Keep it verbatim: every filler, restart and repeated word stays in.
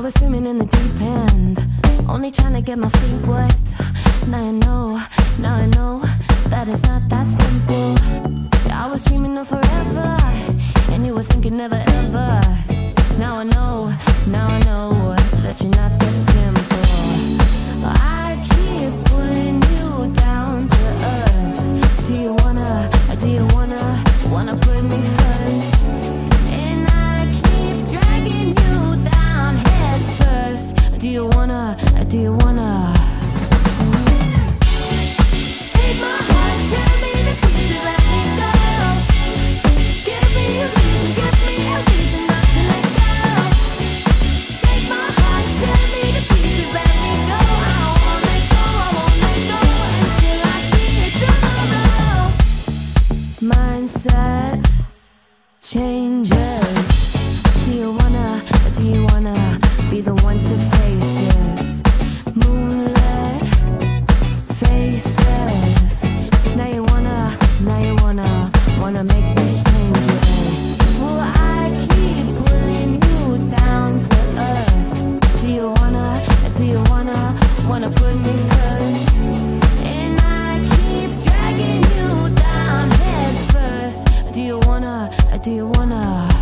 was swimming in the deep end, only trying to get my feet wet. Now I know, now I know that it's not that simple. Yeah, I was dreaming of forever, and you were thinking never ever. Now I know, now I know that you're not that simple. I keep pulling you down to earth. Do you wanna, do you wanna, wanna put me first? And I keep dragging you down head first. Do you wanna, do you wanna? Take my heart, tear me to pieces, let me go. Give me a reason, give me a reason not to let go. Take my heart, tear me to pieces, let me go. I won't let go, I won't let go until I see it tomorrow. Mindset changes. Do you wanna, do you wanna be the one to face this? Moonlit faces. Now you wanna, now you wanna, wanna make these changes. Well, I keep pulling you down to earth. Do you wanna, do you wanna, wanna put me first? And I keep dragging you down head first. Do you wanna, do you wanna?